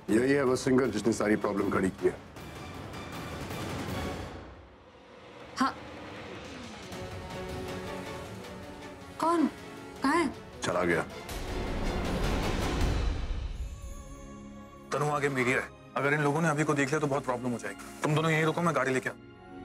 यही है वो सिंगर जिसने सारी प्रॉब्लम खड़ी की है। हाँ। कौन? कहाँ है? चला गया। तनु आगे मीडिया है, अगर इन लोगों ने अभी को देख लिया तो बहुत प्रॉब्लम हो जाएगी। तुम दोनों यहीं रुको, मैं गाड़ी लेके आता।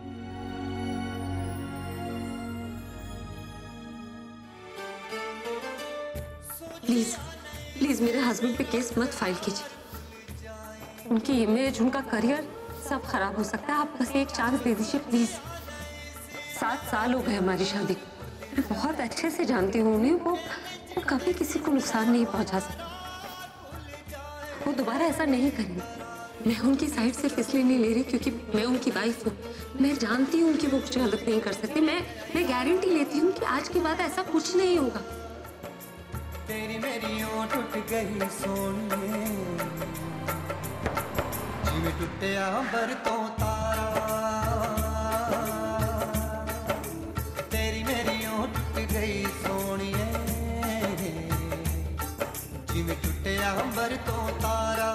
प्लीज प्लीज मेरे हस्बैंड पे केस मत फाइल कीजिए। उनकी इमेज, उनका करियर सब खराब हो सकता है। आप बस एक चांस दे दीजिए प्लीज। 7 साल हो गए हमारी शादी को। मैं बहुत अच्छे से जानती हूँ उन्हें। वो कभी किसी को नुकसान नहीं पहुंचा सकते। वो दोबारा ऐसा नहीं करेंगे। मैं उनकी साइड सिर्फ इसलिए नहीं ले रही क्योंकि मैं उनकी वाइफ हूँ। मैं जानती हूँ कि वो कुछ गलत नहीं कर सकती। मैं गारंटी लेती हूँ कि आज के बाद ऐसा कुछ नहीं होगा। तेरी मेरी ओं टूट गई सोनिए, जिवें टुटिया बरतों तारा। तेरी मेरी ओं टूट गई सोनिए, जिवें टुटिया बरतों तारा।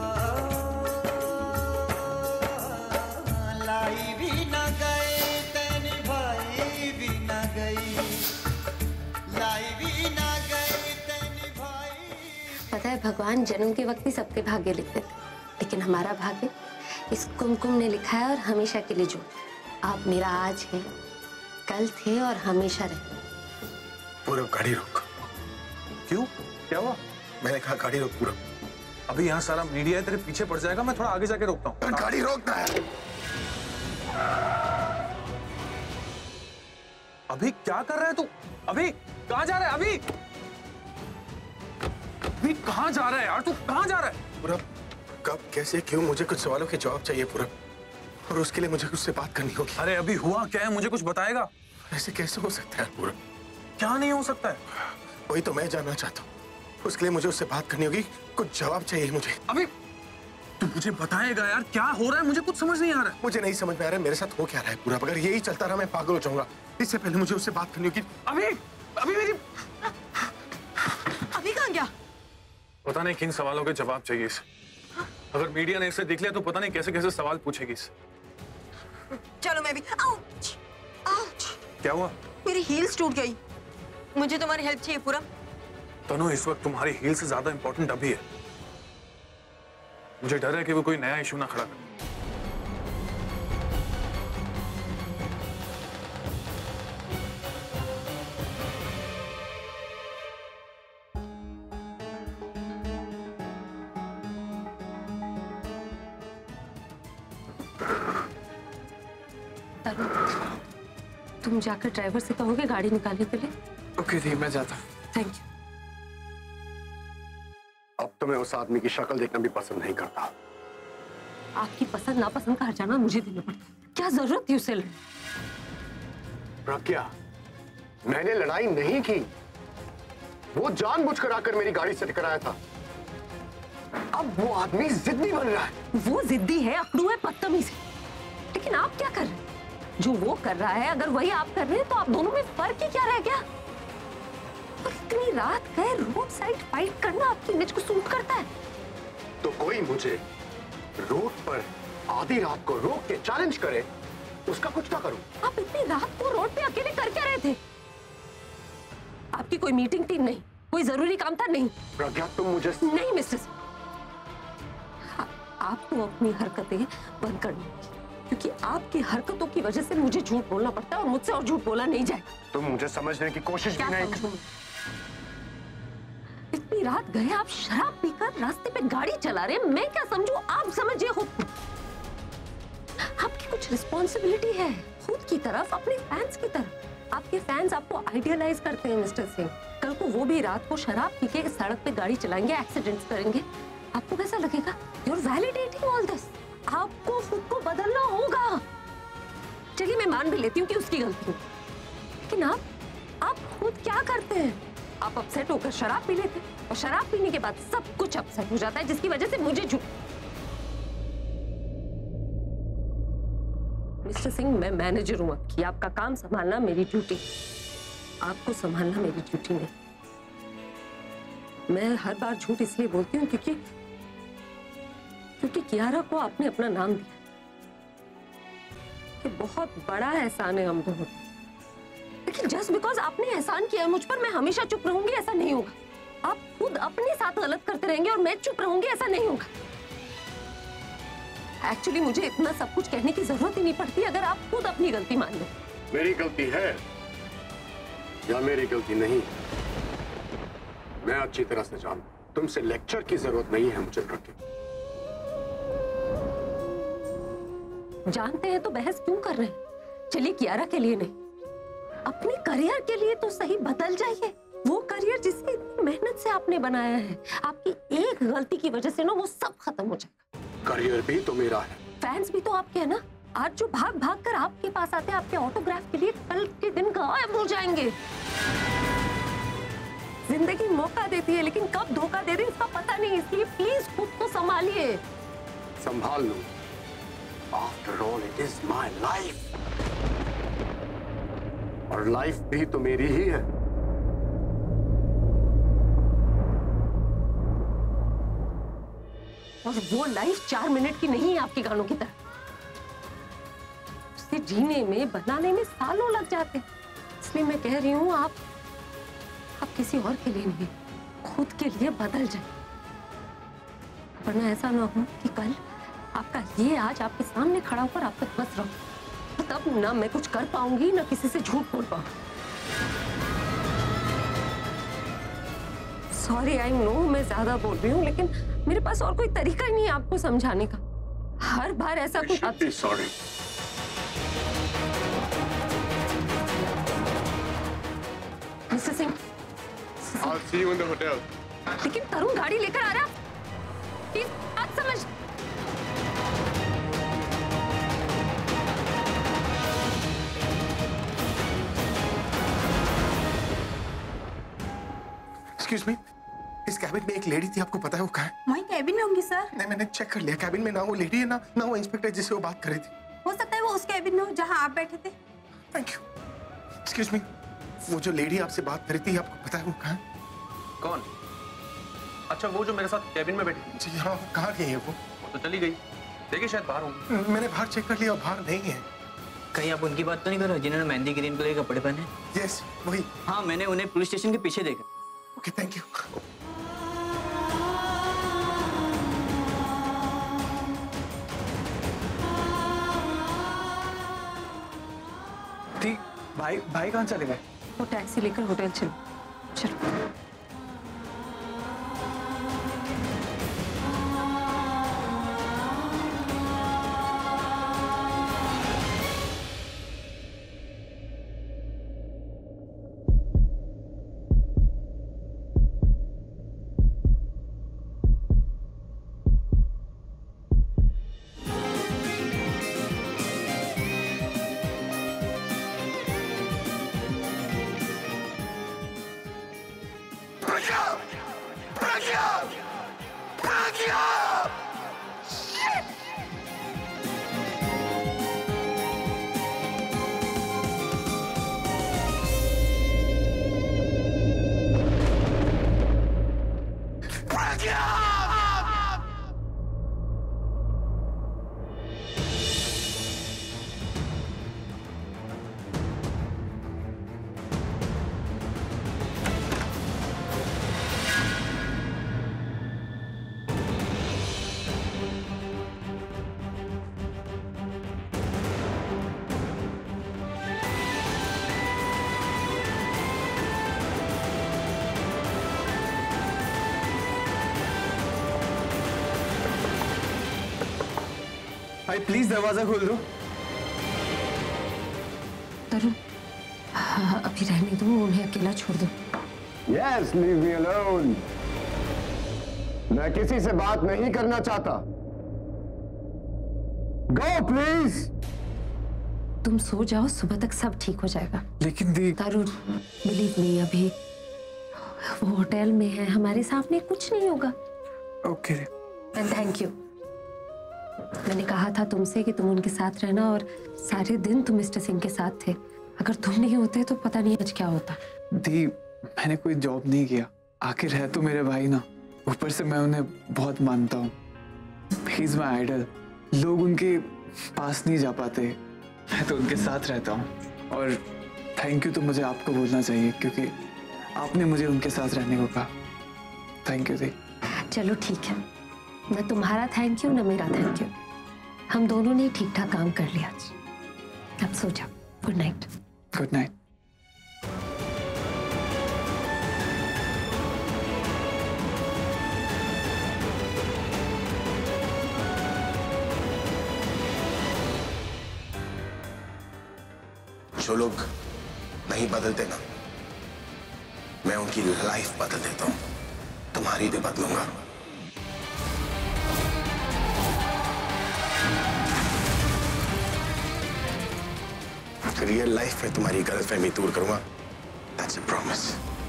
लाई भी ना गए ते निभाई भी ना गई, लाई भी ना गई। पता है, भगवान जन्म के वक्त ही सबके भाग्य लिखते थे, लेकिन हमारा भाग्य इस कुमकुम ने लिखा है और हमेशा के लिए जो आप मेरा आज है, कल थे और हमेशा रहे। पूरब गाड़ी रोक। क्यों? क्या हुआ? मैंने कहा गाड़ी रोक पूरब। अभी यहाँ सारा मीडिया है, तेरे पीछे पड़ जाएगा। मैं थोड़ा आगे जाके रोकता हूँ। गाड़ी रोकना है। अभी क्या कर रहा है तू? अभी कहाँ जा रहा है? अभी कहाँ जा रहा है यार? तू कहाँ जा रहा है? पूरब, कब, कैसे, क्यों? मुझे कुछ सवालों के जवाब चाहिए पूरब, और उसके लिए मुझे उससे बात करनी होगी। अरे अभी हुआ क्या है? मुझे कुछ बताएगा? ऐसे कैसे हो सकता है पूरब? क्या नहीं हो सकता है? वही तो मैं जानना चाहता हूँ। उसके लिए मुझे उससे बात करनी होगी, कुछ जवाब चाहिए मुझे। अभी तू मुझे बताएगा यार क्या हो रहा है? मुझे कुछ समझ नहीं आ रहा है। मुझे नहीं समझ में आ रहा है मेरे साथ हो क्या रहा है पूरब। अगर यही चलता रहा मैं पागल हो जाऊंगा। इससे पहले मुझे उससे बात करनी होगी। अभी मेरी अभी कहाँ गया? पता नहीं किन सवालों के जवाब चाहिए इसे। अगर मीडिया ने इसे देख लिया तो पता नहीं कैसे कैसे सवाल पूछेगी इसे। चलो मैं भी। आउच! आउच! क्या हुआ? मेरी हील्स टूट गई। मुझे तुम्हारी हेल्प चाहिए पूरब। तनु, इस वक्त तुम्हारी हील से ज्यादा इंपॉर्टेंट अभी है। मुझे डर है कि वो कोई नया इशू ना खड़ा करे। तुम जाकर ड्राइवर से कहोगे गाड़ी निकालने के लिए? ओके दी, मैं जाता हूँ। Thank you. अब तो मैं उस आदमी की शक्ल देखना भी पसंद नहीं करता। आपकी पसंद नापसंद का हर्जाना मुझे देना पड़ता। क्या जरूरत थी उसे लड़ने? प्रज्ञा, मैंने लड़ाई नहीं की। वो जानबूझकर आकर मेरी गाड़ी से टकराया था। अब वो आदमी जिद्दी बन रहा है। वो जिद्दी है, अकड़ू है, बदतमीज है। लेकिन आप क्या कर रहे हैं? जो वो कर रहा है अगर वही आप कर रहे हैं तो आप दोनों में फर्क ही क्या रह गया? और इतनी रात गए रोड साइड फाइट करना आपकी इमेज को सूट करता है? तो कोई मुझे रोड पर आधी रात को रोक के चैलेंज करे, उसका कुछ ना करूं। आप इतनी रात को रोड पे अकेले कर क्या रहे थे? आपकी कोई मीटिंग थी? नहीं। कोई जरूरी काम था? नहीं। प्रज्ञा, तुम मुझे नहीं मिस्टर, आपको अपनी हरकतें बंद करनी होगी, क्योंकि आपकी हरकतों की वजह से मुझे झूठ बोलना पड़ता है और मुझसे और झूठ बोला नहीं जाए। तुम मुझे समझने की कोशिश भी नहीं। इतनी रात गए आप शराब पीकर रास्ते पे गाड़ी चला रहे हैं, मैं क्या समझूं? आप समझिए खुद। आपकी कुछ रिस्पॉन्सिबिलिटी है खुद की तरफ, अपने फैंस की तरफ। आपके फैंस आपको आइडियलाइज करते हैं मिस्टर सिंह। कल को वो भी रात को शराब पी के सड़क पे गाड़ी चलाएंगे, एक्सीडेंट्स करेंगे, आपको कैसा लगेगा? You're validating all this. आपको खुद को बदलना होगा। चलिए मैं मान भी लेती हूँ कि उसकी गलती है, लेकिन आप खुद क्या करते हैं? आप अपसेट होकर शराब पी लेते हैं और शराब पीने के बाद सब कुछ अपसेट हो जाता है, जिसकी वजह से मुझे मिस्टर सिंह, मैं मैनेजर हूं आपकी। आपका काम संभालना मेरी ड्यूटी, आपको संभालना मेरी ड्यूटी नहीं। मैं हर बार झूठ इसलिए बोलती हूँ क्योंकि क्योंकि कियारा को आपने अपना नाम दिया कि बहुत बड़ा एहसान है हम दोनों। लेकिन जस्ट बिकॉज आपने एहसान किया मुझ पर, मैं हमेशा चुप रहूंगी ऐसा नहीं होगा। आप खुद अपने साथ गलत करते रहेंगे और मैं चुप रहूंगी ऐसा नहीं होगा। एक्चुअली मुझे इतना सब कुछ कहने की जरूरत ही नहीं पड़ती अगर आप खुद अपनी गलती मान लो। मेरी गलती है या मेरी गलती नहीं, मैं अच्छी तरह से जानता हूं। तुमसे लेक्चर की जरूरत नहीं है मुझे रखे। जानते हैं तो बहस क्यों कर रहे हैं? चलिए कियारा के लिए नहीं, अपने करियर के लिए तो सही बदल जाइए। वो करियर जिसे इतनी मेहनत से आपने बनाया है, आपकी एक गलती की वजह से ना वो सब खत्म हो जाएगा। करियर भी तो मेरा है, फैंस भी तो आपके हैं ना। आज जो भाग भाग कर आपके पास आते हैं आपके ऑटोग्राफ के लिए, कल के दिन गायब हो जाएंगे। जिंदगी मौका देती है लेकिन कब धोखा दे रही इसका पता नहीं, इसलिए प्लीज खुद को संभालिए। संभाल लूं। After all it is my life, और लाइफ भी तो मेरी ही है। और वो लाइफ 4 मिनट की नहीं है आपके गानों की तरह। उसे जीने में, बनाने में सालों लग जाते हैं। इसलिए मैं कह रही हूं आप किसी और के लिए नहीं, खुद के लिए बदल जाए, वरना ऐसा ना हो कि कल आपका ये आज आपके सामने खड़ा होकर आप तक बस रहो, तब ना मैं कुछ कर पाऊंगी ना किसी से झूठ बोल पाऊंगी। सॉरी, आई नो मैं ज्यादा बोल रही हूँ, लेकिन मेरे पास और कोई तरीका ही नहीं है आपको समझाने का। हर बार ऐसा कुछ। Sorry. Mister Singh, I'll see you in the hotel. लेकिन तरुण गाड़ी लेकर आ रहा, प्लीज बात समझ। Excuse me, इस कैबिन में एक लेडी थी, आपको पता है वो कहाँ है? वही कैबिन में होंगी सर। नहीं, मैंने चेक कर लिया, कैबिन में ना वो लेडी है ना वो इंस्पेक्टर जिससे वो बात कर रही थी। हो सकता है वो उस कैबिन में हो जहाँ आप बैठे थे। Thank you. एक्सक्यूज मी, वो जो लेडी आपसे बात कर रही थी, आपको पता है वो कहाँ है? कौन? अच्छा, वो जो मेरे साथ कैबिन में बैठी थी। जी हाँ, वो कहाँ गई है? वो तो चली गई, देखिए शायद बाहर होंगी। मैंने बाहर चेक कर लिया, बाहर नहीं है। कहीं आप उनकी बात तो नहीं कर रहे जिन्होंने मेहंदी ग्रीन कलर के कपड़े पहने? यस, वही। हाँ, मैंने उन्हें पुलिस स्टेशन के पीछे देखा। Okay, thank you. भाई कहाँ चले गए? वो टैक्सी लेकर होटल चलो। चलो। भाई प्लीज दरवाजा खोल दो। तरुण, अभी रहने दो, उन्हें अकेला छोड़ दो। Yes, leave me alone. मैं किसी से बात नहीं करना चाहता। Go, please. तुम सो जाओ, सुबह तक सब ठीक हो जाएगा। लेकिन दी। तरुण, बिलीव मी, अभी वो होटल में है, हमारे सामने कुछ नहीं होगा। ओके। And thank you. मैंने कहा था तुमसे कि तुम उनके साथ रहना, और सारे दिन तुम मिस्टर सिंह के साथ थे। अगर तुम नहीं होते तो पता नहीं आज क्या होता। दी, मैंने कोई जॉब नहीं किया, आखिर है तो मेरे भाई ना, ऊपर से मैं उन्हें बहुत मानता हूँ। He is my idol. लोग उनके पास नहीं जा पाते, मैं तो उनके साथ रहता हूँ। और थैंक यू तो मुझे आपको बोलना चाहिए, क्योंकि आपने मुझे उनके साथ रहने को कहा। थैंक यू दी। चलो ठीक है, न तुम्हारा थैंक यू न मेरा थैंक यू। हम दोनों ने ठीक ठाक काम कर लिया आज। अब सो जाओ। Good night. Good night. जो लोग नहीं बदलते ना, मैं उनकी लाइफ बदल देता हूं। तुम्हारी भी बदलूंगा। रियल लाइफ में तुम्हारी गलतफहमी दूर करूंगा। That's a promise.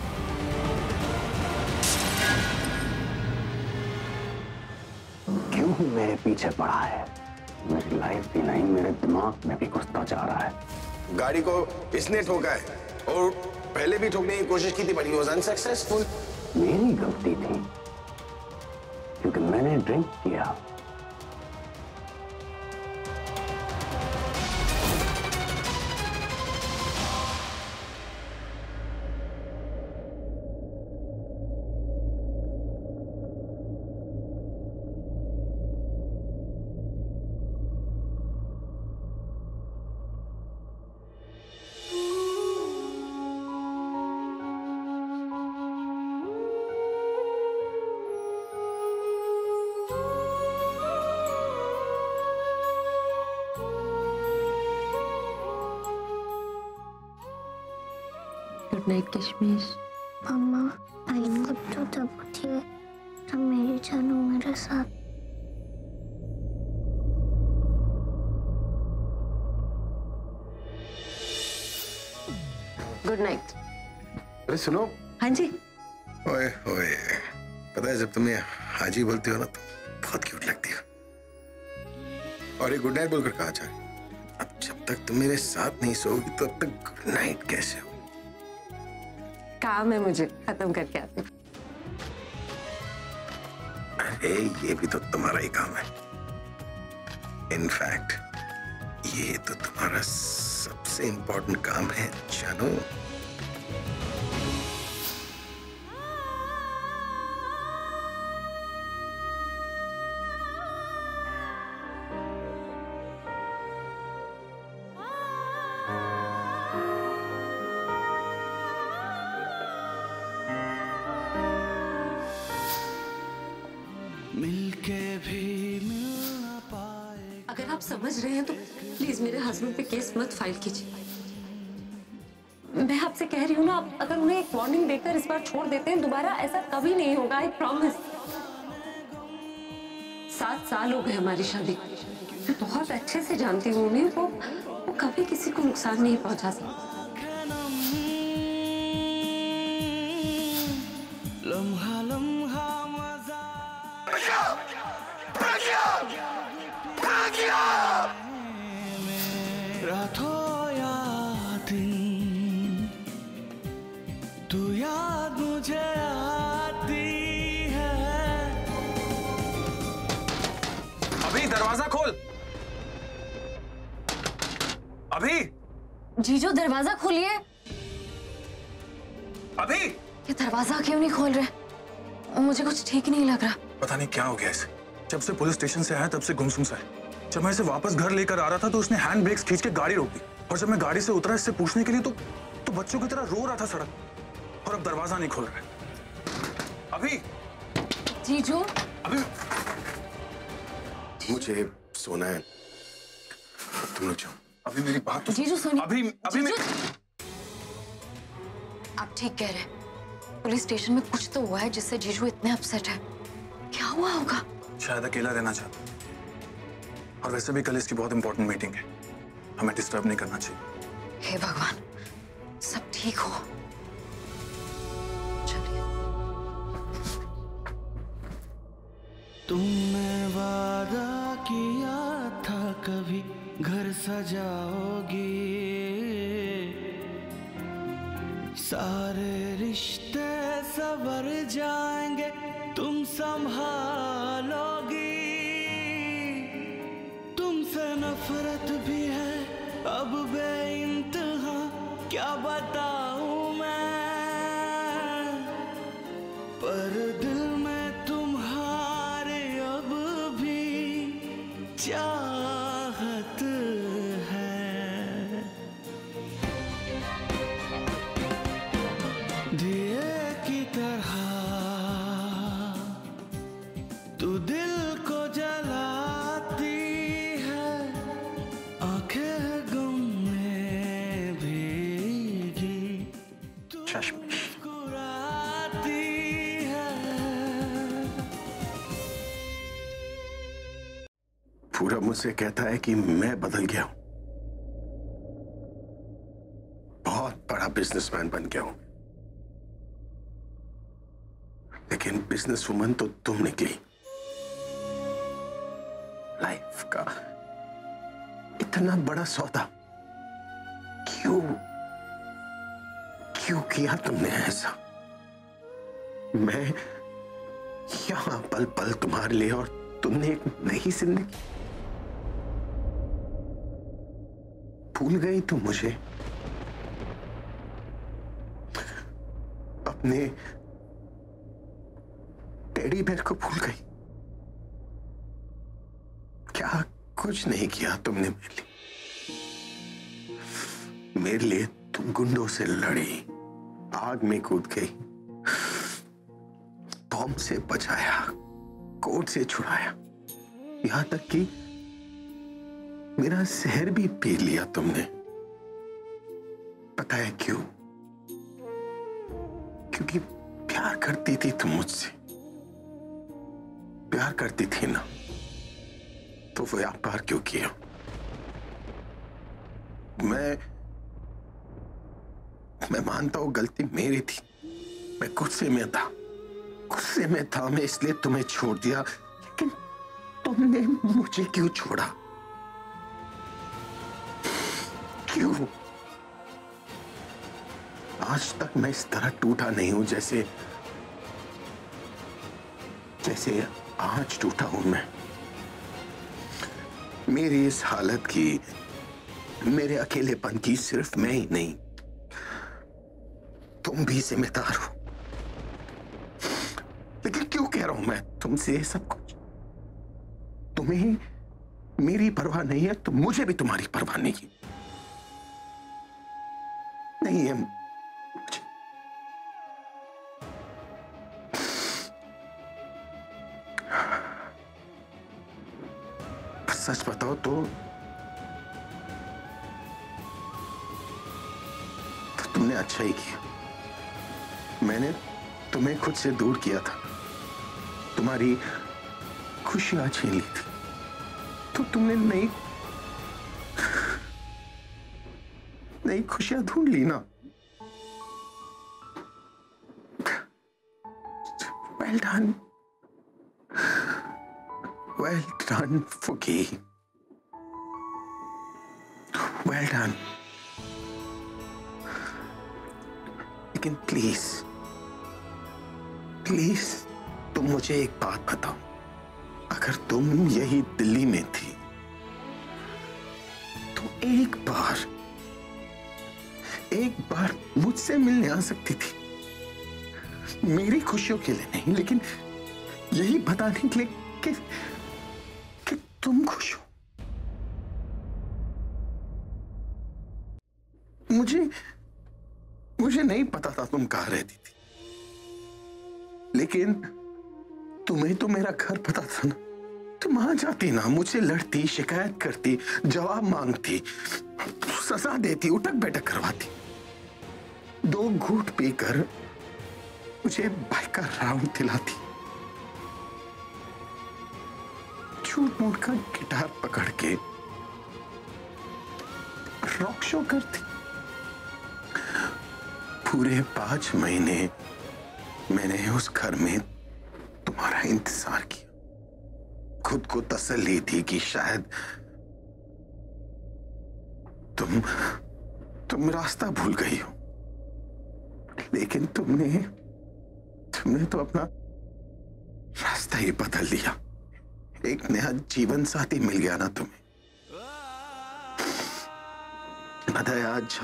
क्यों मेरे पीछे पड़ा है? मेरी लाइफ भी नहीं, मेरे दिमाग में भी घुसता जा रहा है। गाड़ी को इसने ठोका है और पहले भी ठोकने की कोशिश की थी, बट ही वाज अनसक्सेसफुल। मेरी गलती थी क्योंकि मैंने ड्रिंक किया। Good night Kashmir. मम्मा आई कब तो तब होती है जब मेरी जानू मेरे साथ। Good night. अरे सुनो। हाँ जी। ओए ओए, पता है जब तुम्हें हाजी बोलती हो ना तो बहुत क्यूट लगती हो। और ये गुड नाइट बोलकर कहा जाए, अब जब तक तुम मेरे साथ नहीं सोओगी तो अब तक गुड नाइट कैसे हो? काम है मुझे, खत्म करके आते। अरे ये भी तो तुम्हारा ही काम है। इनफैक्ट ये तो तुम्हारा सबसे इंपॉर्टेंट काम है जानू। अगर आप समझ रहे हैं तो प्लीज मेरे हस्बैंड पे केस मत फाइल कीजिए। मैं आपसे कह रही हूँ ना, आप अगर उन्हें एक वार्निंग देकर इस बार छोड़ देते हैं, दोबारा ऐसा कभी नहीं होगा, आई प्रॉमिस। 7 साल हो गए हमारी शादी को। मैं बहुत अच्छे से जानती हूँ उन्हें, वो कभी किसी को नुकसान नहीं पहुंचा सकता। रातों या दिन तू याद मुझे आती है। अभी दरवाजा खोल। अभी जीजू दरवाजा खोलिए। अभी ये दरवाजा क्यों नहीं खोल रहे? मुझे कुछ ठीक नहीं लग रहा। पता नहीं क्या हो गया इसे। जब से पुलिस स्टेशन से आया तब से गुमसुम सा है। जब मैं इसे वापस घर लेकर आ रहा था तो उसने हैंड ब्रेक्स खींच के गाड़ी रोक दी, और जब मैं गाड़ी से उतरा इससे पूछने के लिए तो बच्चों की तरह रो रहा था सड़क, और अब दरवाजा नहीं खोल रहा। अभी जीजू। अभी मुझे सोना है, तुम लोग जाओ। अभी मेरी बात तो जीजू सुनिए। अभी आप ठीक कह रहे हैं। पुलिस स्टेशन में कुछ तो हुआ है जिससे जीजू इतने अपसेट है। क्या हुआ होगा? शायद अकेला रहना चाहता। और वैसे भी कल इसकी बहुत इंपॉर्टेंट मीटिंग है, हमें डिस्टर्ब नहीं करना चाहिए। हे भगवान, सब ठीक हो। चलिए। तुमने वादा किया था कभी घर सजाओगी, सारे रिश्ते संवर जाएंगे तुम संभालोगी। नफरत भी है अब बेइंतहा, क्या बताऊं मैं, पर दिल में तुम्हारे अब भी चाहत है। दिए की तरह तू दिल को जलाती है, आंखें गम में भीगी तू मुस्कुराती है। पूरा मुझसे कहता है कि मैं बदल गया हूं, बहुत बड़ा बिजनेसमैन बन गया हूं, लेकिन बिजनेसवुमन तो तुम निकली। लाइफ का इतना बड़ा सौदा क्यों किया तुमने ऐसा? मैं यहां पल पल तुम्हारे लिए और तुमने एक नई जिंदगी। भूल गई तुम मुझे, अपने टेडी बेयर को भूल गई। क्या कुछ नहीं किया तुमने मेरे लिए तुम गुंडों से लड़ी, आग में कूद गई, बॉम्ब से बचाया, कोर्ट से छुड़ाया, यहां तक कि मेरा जहर भी पी लिया तुमने। पता है क्यों? क्योंकि प्यार करती थी तुम मुझसे, प्यार करती थी ना, तो वो व्यापार क्यों किया? मैं मानता हूं गलती मेरी थी, मैं गुस्से में था, मैं इसलिए तुम्हें छोड़ दिया, लेकिन तुमने मुझे क्यों छोड़ा? क्यों? आज तक मैं इस तरह टूटा नहीं हूं जैसे आज टूटा हूं मैं। मेरी इस हालत की, मेरे अकेलेपन की सिर्फ मैं ही नहीं, तुम भी जिम्मेदार हो। लेकिन क्यों कह रहा हूं मैं तुमसे ये सब कुछ? तुम्हें मेरी परवाह नहीं है तो मुझे भी तुम्हारी परवाह नहीं है मुझे। सच बताओ तो तुमने अच्छा ही किया। मैंने तुम्हें खुद से दूर किया था, तुम्हारी खुशियां छीन ली थी, तो तुमने नई खुशियां ढूंढ ली ना। Well done. Well done, Fuki. Well done. लेकिन प्लीज तुम मुझे एक बात बताओ, अगर तुम यही दिल्ली में थी तो एक बार मुझसे मिलने आ सकती थी, मेरी खुशियों के लिए नहीं, लेकिन यही बताने के लिए कि तुम खुश हो। मुझे नहीं पता था तुम कहां रहती थी, लेकिन तुम्हें तो मेरा घर पता था ना। तुम वहां जाती ना, मुझसे लड़ती, शिकायत करती, जवाब मांगती, सजा देती, उठक बैठक करवाती, 2 घूंट पीकर मुझे बाइक का राउंड दिलाती, झूठ मूठ का गिटार पकड़ के रॉक शो करती। पूरे 5 महीने मैंने उस घर में तुम्हारा इंतजार किया, खुद को तसल्ली थी कि शायद तुम रास्ता भूल गई हो, लेकिन तुमने तो अपना रास्ता ही बदल लिया। एक नया जीवन साथी मिल गया ना तुम्हें, अदय, आज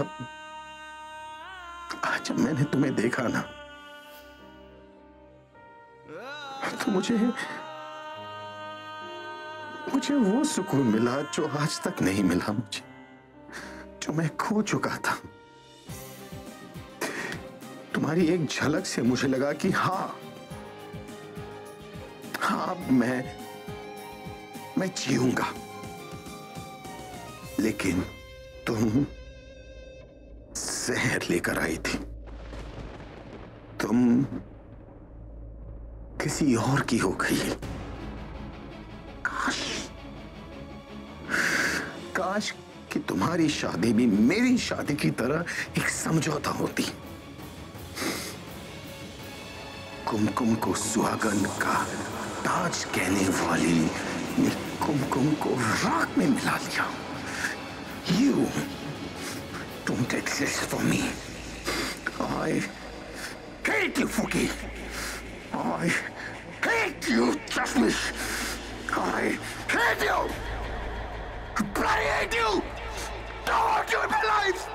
जब मैंने तुम्हें देखा ना, तो मुझे वो सुकून मिला जो आज तक नहीं मिला मुझे, जो मैं खो चुका था। तुम्हारी एक झलक से मुझे लगा कि हाँ, मैं जीऊंगा। लेकिन तुम जहर लेकर आई थी। तुम किसी और की हो गई। काश कि तुम्हारी शादी भी मेरी शादी की तरह एक समझौता होती। कुमकुम को सुहागन का ताज कहने वाली ने कुमकुम को राख में मिला लिया। You don't exist for me. I hate you, Fuki. I hate you, Jasmine. I hate you. I bloody hate you. Don't want you in my life.